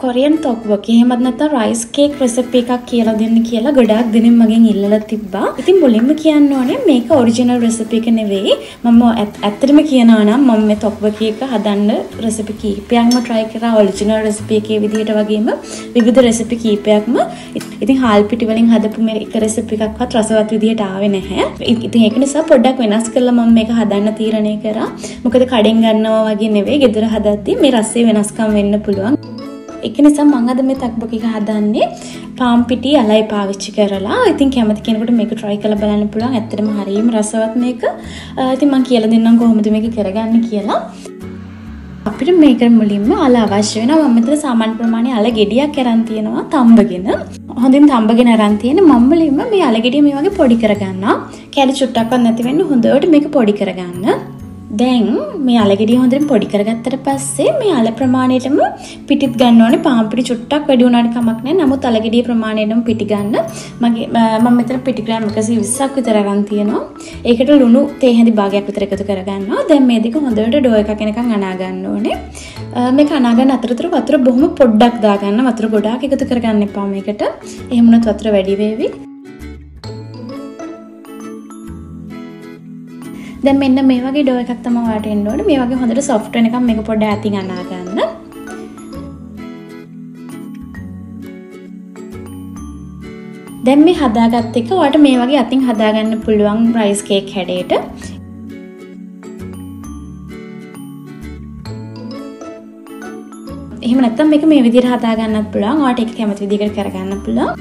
Korean තොක්බොකි එහෙමත් නැත්නම් rice cake recipe එකක් කියලා දෙන්න කියලා ගොඩාක් දෙනෙක් මගෙන් ඉල්ලලා තිබ්බා. ඉතින් මුලින්ම කියන්න ඕනේ මේක ඔරිජිනල් රෙසිපි එක නෙවෙයි. මම ඇත්තටම කියනවා නම් මම මේ තොක්බොකි එක හදන්න රෙසිපි කීපයක්ම try කරා ඔරිජිනල් රෙසිපි එකේ විදිහට වගේම විවිධ රෙසිපි කීපයක්ම. ඉතින් හාල් පිටි වලින් හදපු මේ එක රෙසිපි එකක්වත් රසවත් විදිහට ආවේ නැහැ. ඉතින් ඒක නිසා පොඩ්ඩක් වෙනස් කරලා මම මේක හදන්න තීරණය කරා. මොකද කඩෙන් ගන්නවා වගේ නෙවෙයි ගෙදර හදද්දී මේ රසයේ වෙනස්කම් වෙන්න පුළුවන්. ඒක නිසා මම අද මේ තක්බොකි එක හදන්නේ පාන් පිටි අලයි පාවිච්චි කරලා. ඉතින් කැමති කෙනෙකුට මේක try කරලා බලන්න පුළුවන්. ඇත්තටම හරියම රසවත් මේක. ඉතින් මම කියලා දෙන්නම් කොහොමද මේක කරගන්නේ කියලා. අපිට මේක මුලින්ම අල අවශ්‍ය වෙනවා. මම මෙතන සාමාන්‍ය ප්‍රමාණයේ අල ගෙඩියක් අරන් තියෙනවා තඹගෙන. හොඳින් තඹගෙන අරන් තියෙන මම මුලින්ම මේ අල ගෙඩිය මේ වගේ පොඩි කරගන්නවා. කැලි චුට්ටක්වත් නැති වෙන්න හොඳට මේක පොඩි කරගන්න. දැන් මේ අල ගෙඩිය හොඳින් පොඩි කරගත්තට පස්සේ මේ අල ප්‍රමාණයටම පිටිත් ගන්න ඕනේ. පාන් පිටි චුට්ටක් වැඩි වුණාට කමක් නැහැ. නමුත් අල ගෙඩිය ප්‍රමාණයටම පිටි ගන්න. මම මෙතන පිටි ග්‍රෑම් 120ක් විතර අරන් තියෙනවා. ඒකට ලුණු තේ හැඳි භාගයක් විතර එකතු කරගන්නවා. දැන් මේ දෙක හොඳට ඩෝ එකක් එනකන් අනා ගන්න ඕනේ. මේක අනා ගන්න අතරතුර වතුර බොහොම පොඩ්ඩක් දාගන්න. වතුර ගොඩාක් එකතු කරගන්න එපා මේකට. එහෙම වුණොත් වතුර වැඩි වේවි. දැන් මෙන්න මේ වගේ ඩෝ එකක් තමයි වාට එන්න ඕනේ. මේ වගේ හොඳට සොෆ්ට් වෙනකම් මේක පොඩ්ඩක් ඇතින් අනා ගන්න. දැන් මේ හදාගත්ත එක වාට මේ වගේ අතින් හදාගන්න පුළුවන් රයිස් කේක් හැඩයට. එහෙම නැත්නම් මේක මේ විදිහට හදාගන්නත් පුළුවන්. වාට ඒක කැමති විදිහකට කරගන්න පුළුවන්.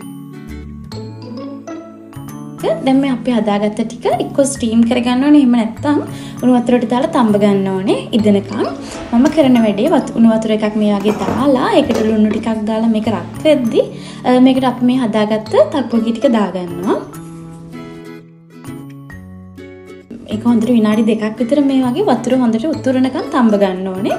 දැන් මේ අපි හදාගත්ත ටික එක්ක ස්ටීම් කරගන්න ඕනේ. එහෙම නැත්නම් උණු වතුරට දාලා තඹ ගන්න ඕනේ ඉදෙනකන්. මම කරන වැඩේ උණු වතුර එකක් මේ වගේ දාලා ඒකට ලුණු ටිකක් දාලා මේක රත් වෙද්දි මේකට අපි මේ හදාගත්ත තක්බොකි ටික දාගන්නවා. ඒක හොඳට විනාඩි 2ක් විතර මේ වගේ වතුර හොඳට උතුරනකන් තඹ ගන්න ඕනේ.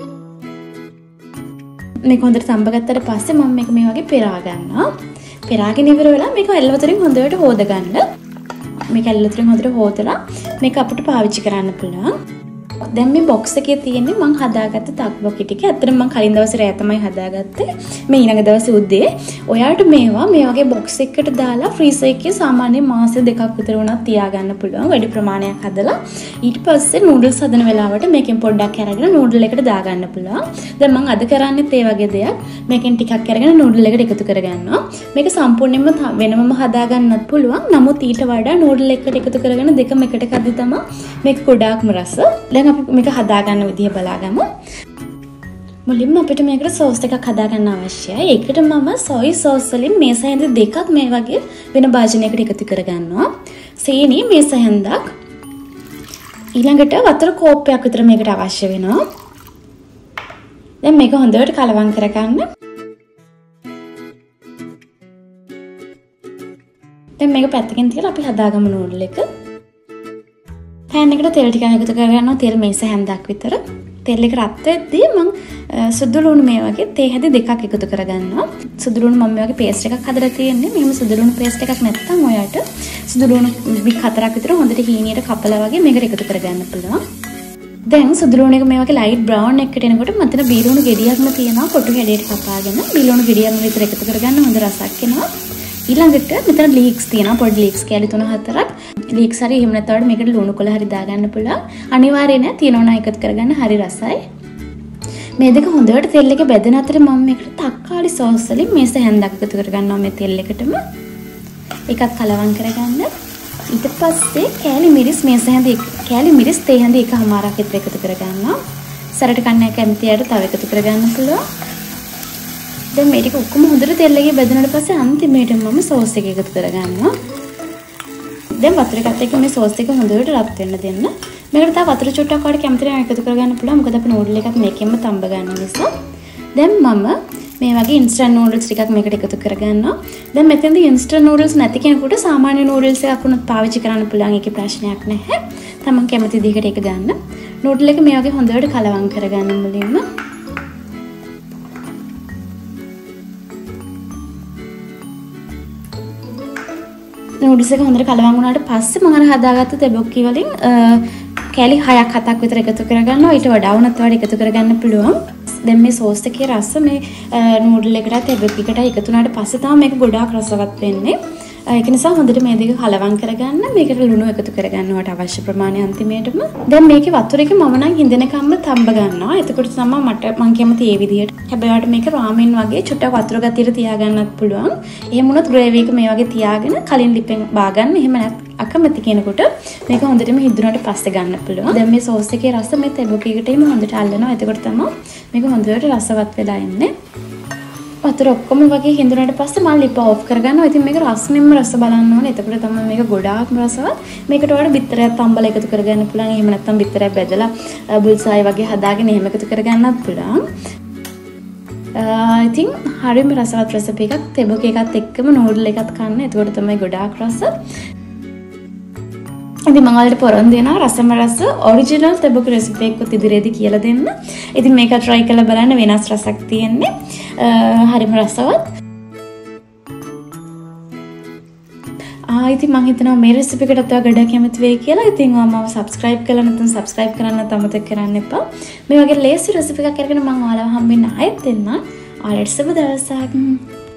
මේක හොඳට තඹ ගත්තට පස්සේ මම මේක මේ වගේ පෙරා ගන්නවා. පෙරාගෙන ඉවර වෙලා මේක ඇල් වතුරින් හොඳට හොද ගන්න. මේක ඇල් වතුරින් හොඳට හොදලා මේක අපිට පාවිච්චි කරන්න පුළුවන්. දැන් මේ බොක්ස් එකේ තියෙන්නේ මම හදාගත්ත තක්බොකි ටික. ඇත්තටම මම කලින් දවසේ රෑ තමයි හදාගත්තේ. මේ ඊළඟ දවසේ උදේ ඔයාලට මේවා මේ වගේ බොක්ස් එකකට දාලා ෆ්‍රීසර් එකේ සාමාන්‍ය මාස 2ක් විතර වුණත් තියාගන්න පුළුවන්. වැඩි ප්‍රමාණයක් හදලා ඊට පස්සේ නූඩල්ස් හදන වෙලාවට මේකෙන් පොඩ්ඩක් අරගෙන නූඩල් එකට දාගන්න පුළුවන්. දැන් මම අද කරන්නේත් ඒ වගේ දෙයක්. මේකෙන් ටිකක් අරගෙන නූඩල් එකට එකතු කරගන්නවා. මේක සම්පූර්ණයෙන්ම වෙනමම හදාගන්නත් පුළුවන්. නමුත් ඊට වඩා නූඩල් එකට එකතු කරගෙන දෙකම එකට කද්දි තමයි මේක ගොඩාක්ම රස. දැන් අපි මේක හදාගන්න විදිහ බලාගමු. මුලින්ම අපිට මේකට සෝස් එකක් හදාගන්න අවශ්‍යයි. ඒකට මම සොයි සෝස් වලින් මේස හැඳ දෙකක් මේ වගේ වෙන භාජනයකට එකතු කරගන්නවා. සීනි මේස හැඳක්. ඊළඟට වතුර කෝප්පයක් විතර මේකට අවශ්‍ය වෙනවා. දැන් මේක හොඳට කලවම් කරගන්න. දැන් මේක පැත්තකින් තියලා අපි හදාගමු නූඩල් එක. පෑන් එකට තෙල් ටිකක් එකතු කරගන්නවා. තෙල් මේස හැන්දක් විතර. තෙල් එක රත් වෙද්දී මම සුදු ලුණු මේ වගේ තේ හැඳි දෙකක් එකතු කරගන්නවා. සුදු ලුණු මම මේ වගේ පේස්ට් එකක් හදලා තියෙන්නේ. මෙහෙම සුදු ලුණු පේස්ට් එකක් නැත්නම් ඔයාලට සුදු ලුණු බික් 4ක් විතර හොඳට හීනියට කපලා වගේ මේකට එකතු කරගන්න පුළුවන්. දැන් සුදු ලුණු එක මේ වගේ ලයිට් බ්‍රවුන් එකකට එනකොට මතන බීලුණු ගෙඩියක්ම තියෙනවා. කොටු හැඩයට කපාගෙන බීලුණු ගෙඩියක්ම විතර එකතු කරගන්න හොඳ රසක් එනවා. ඊළඟට මෙතන ලීක්ස් තියෙනවා. පොඩි ලීක්ස් කැලි 3-4ක්. ලීක්ස් හරි එහෙම නැත්නම් මේකට ලුණු කොළ හරි දාගන්න පුළුවන්. අනිවාර්යයෙන් නෑ තියෙනවා නම් එකතු කරගන්න හරි රසයි. මේ දෙක හොඳට තෙල් එකේ බැදෙන අතර මම මේකට තක්කාලි සෝස් වලින් මේස හැන්දක් එකතු කරගන්නවා මේ තෙල් එකටම. ඒකත් කලවම් කරගන්න. ඊට පස්සේ කැලි මිරිස් මේස හැන්ද කැලි මිරිස් තේ හැන්ද එකමාරක් විතර එකතු කරගන්නවා. සරට කන්න කැමති අයට තව එකතු කරගන්න පුළුවන්. දැන් මේ ටික ඔක්කොම හොඳට තෙල් එකේ බැදුනට පස්සේ අන්තිමේට මම සෝස් එක එකතු කරගන්නවා. දැන් වතුර එකත් එක්ක මේ සෝස් එක හොඳට රත් වෙන්න දෙන්න. මේකට තව වතුර චුට්ටක් වඩා කැමති නම් එකතු කරගන්න පුළුවන්. මොකද අපි නූඩල් එකත් මේකෙන්ම තඹ ගන්න නිසා. දැන් මම මේ වගේ ඉන්ස්ටන්ට් නූඩල්ස් ටිකක් මේකට එකතු කරගන්නවා. දැන් මෙතෙන්දී ඉන්ස්ටන්ට් නූඩල්ස් නැති කෙනෙකුට සාමාන්‍ය නූඩල්ස් එකක් වුණත් පාවිච්චි කරන්න පුළුවන්. ඒකේ ප්‍රශ්නයක් නැහැ. තමන් කැමති විදිහකට ඒක ගන්න. නූඩල් එක මේ වගේ හොඳට කලවම් කරගන්න මුලින්ම. නූඩල්ස් එක හොඳට කලවම් වුණාට පස්සේ මම අර හදාගත්ත තෙබොක්කි වලින් කැලි 6ක් 7ක් විතර එකතු කරගන්නවා. ඊට වඩා වුණත් වඩා එකතු කරගන්න පුළුවන්. දැන් මේ සෝස් එකේ රස මේ නූඩල් එකටත් එබ්බෙකට එකතු වුණාට පස්සේ තමයි මේක ගොඩාක් රසවත් වෙන්නේ. ඒක නිසා හොඳට මේ දෙක කලවම් කරගන්න මේකට ලුණු එකතු කරගන්නවට අවශ්‍ය ප්‍රමාණය අන්තිමේටම. දැන් මේකේ වතුර එක මම නම් හිඳෙනකම්ම තඹ ගන්නවා. එතකොට තමයි මම කැමති ඒ විදිහට. හැබැයි ඔයාලට මේක රාමෙන් වගේ චුට්ටක් වතුර ගතියට තියාගන්නත් පුළුවන්. එහෙම වුණොත් ග්‍රේවි එක මේ වගේ තියාගෙන කලින් ලිපෙන් බාගන්න. එහෙම අකමැති කෙනෙකුට මේක හොඳටම හිඳුනට පස්සේ ගන්න පුළුවන්. දැන් මේ සෝස් එකේ රස මේ තෙබුකීකටම හොඳට අල්ලනවා. එතකොට තමයි මේක හොඳට රසවත් වෙලා එන්නේ. වතුර ඔක්කොම වගේ හිඳුනට පස්සේ මම ලිප ඔෆ් කරගන්නවා. ඉතින් මේක රසනින්ම රස බලන්න ඕනේ. එතකොට තමයි මේක ගොඩාක්ම රසවත්. මේකට ඔයාලට බිත්තරයක් තම්බලා එකතු කරගන්න පුළුවන්. එහෙම නැත්නම් බිත්තරයක් බෙදලා බුල්සායි වගේ හදාගෙන එහෙම එකතු කරගන්නත් පුළුවන්. ඉතින් හරියම රසවත් රෙසිපි එකක්. තෙබුක එකත් එක්කම නූඩල් එකත් කන්න. එතකොට තමයි ගොඩාක් රස. ඉතින් මම ඔයාලට පොරොන්දු දෙනවා රසම රස ඔරිජිනල් තෙබුක රෙසිපි එකක් ඉදිරියේදී කියලා දෙන්න. ඉතින් මේක try කරලා බලන්න වෙනස් රසක් තියෙන්නේ. හරිම රසවත්. ඉතින් මම හිතනවා මේ රෙසිපි එකටත් ඔයා ගොඩක් කැමති වෙයි කියලා. ඉතින් ඔයාලා subscribe කරලා නැත්නම් subscribe කරන්න අමතක කරන්න එපා. මේ වගේ ලේසි රෙසිපි එකක් අරගෙන මම ඔයාලව හම්බෙන්න ආයෙත් එන්න. ඔයාලට සුබ දවසක්.